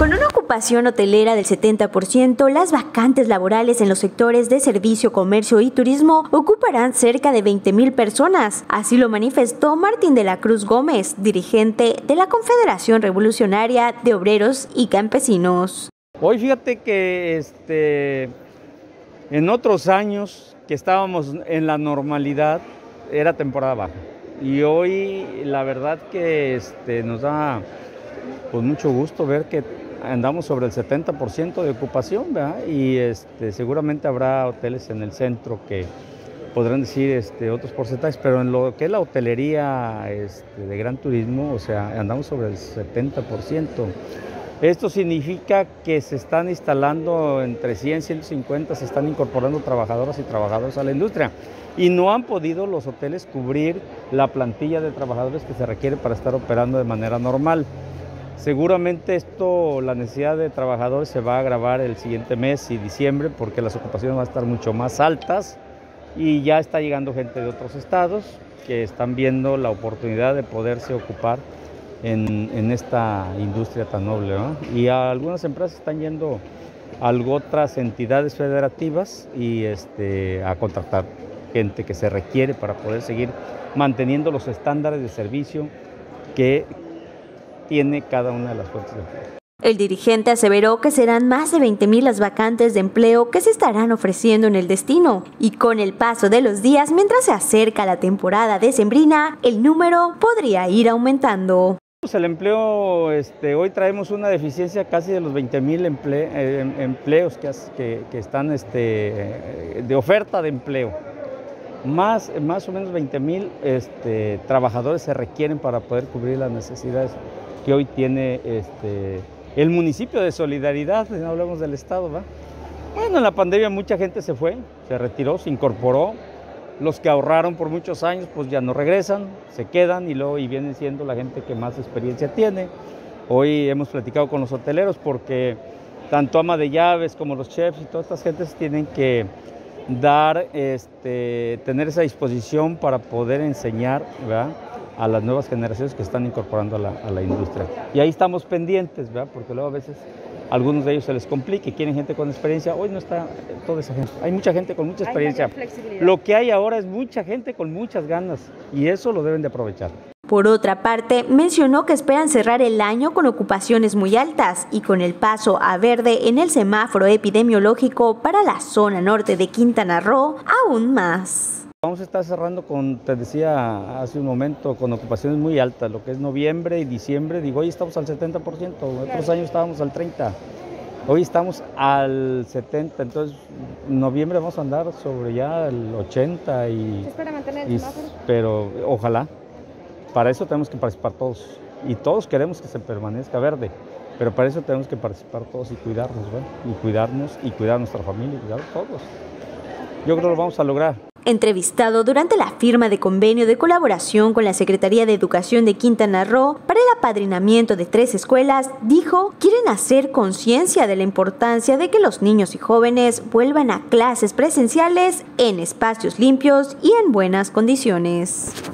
Con una ocupación hotelera del 70%, las vacantes laborales en los sectores de servicio, comercio y turismo ocuparán cerca de 20,000 personas. Así lo manifestó Martín de la Cruz Gómez, dirigente de la Confederación Revolucionaria de Obreros y Campesinos. Hoy fíjate que en otros años que estábamos en la normalidad era temporada baja y hoy la verdad que nos da pues mucho gusto ver que andamos sobre el 70% de ocupación, ¿verdad? Y seguramente habrá hoteles en el centro que podrán decir otros porcentajes, pero en lo que es la hotelería de gran turismo, o sea, andamos sobre el 70%. Esto significa que se están instalando entre 100 y 150, se están incorporando trabajadoras y trabajadores a la industria y no han podido los hoteles cubrir la plantilla de trabajadores que se requiere para estar operando de manera normal. Seguramente la necesidad de trabajadores se va a agravar el siguiente mes y diciembre porque las ocupaciones van a estar mucho más altas y ya está llegando gente de otros estados que están viendo la oportunidad de poderse ocupar en esta industria tan noble, ¿no? Y algunas empresas están yendo a otras entidades federativas y a contratar gente que se requiere para poder seguir manteniendo los estándares de servicio que tiene cada una de las fuentes de empleo. El dirigente aseveró que serán más de 20,000 las vacantes de empleo que se estarán ofreciendo en el destino y con el paso de los días, mientras se acerca la temporada decembrina, el número podría ir aumentando. El empleo, hoy traemos una deficiencia casi de los 20,000 empleos que están de oferta de empleo. Más o menos 20,000 trabajadores se requieren para poder cubrir las necesidades que hoy tiene el municipio de Solidaridad, no hablamos del estado, ¿va? Bueno, en la pandemia mucha gente se fue, se retiró, se incorporó. Los que ahorraron por muchos años pues ya no regresan, se quedan y vienen siendo la gente que más experiencia tiene. Hoy hemos platicado con los hoteleros porque tanto ama de llaves como los chefs y todas estas gentes tienen que tener esa disposición para poder enseñar, ¿verdad?, a las nuevas generaciones que están incorporando a la industria. Y ahí estamos pendientes, ¿verdad?, porque luego a veces a algunos de ellos se les complica y quieren gente con experiencia. Hoy no está toda esa gente. Hay mucha gente con mucha experiencia. Lo que hay ahora es mucha gente con muchas ganas y eso lo deben de aprovechar. Por otra parte, mencionó que esperan cerrar el año con ocupaciones muy altas y con el paso a verde en el semáforo epidemiológico para la zona norte de Quintana Roo aún más. Vamos a estar cerrando te decía hace un momento, con ocupaciones muy altas, lo que es noviembre y diciembre. Digo, hoy estamos al 70%, otros años estábamos al 30%, hoy estamos al 70%, entonces en noviembre vamos a andar sobre ya el 80%. ¿Se espera mantener el semáforo? Pero ojalá, para eso tenemos que participar todos, y todos queremos que se permanezca verde, pero para eso tenemos que participar todos y cuidarnos, ¿verdad? Y cuidarnos y cuidar a nuestra familia, y cuidar a todos. Yo creo que lo vamos a lograr. Entrevistado durante la firma de convenio de colaboración con la Secretaría de Educación de Quintana Roo para el apadrinamiento de 3 escuelas, dijo, quieren hacer conciencia de la importancia de que los niños y jóvenes vuelvan a clases presenciales en espacios limpios y en buenas condiciones.